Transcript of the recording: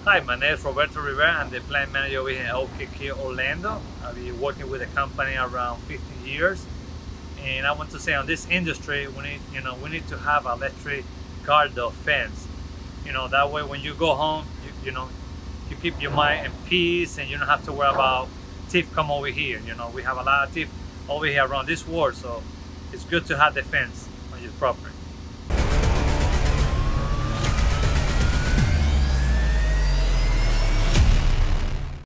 Hi, my name is Roberto Rivera. I'm the plant manager over here in LKQ Orlando. I've been working with the company around 15 years. And I want to say on this industry, we need to have electric guard dog fence. That way when you go home, you keep your mind in peace and you don't have to worry about thief come over here. We have a lot of thief over here around this world, so it's good to have the fence on your property.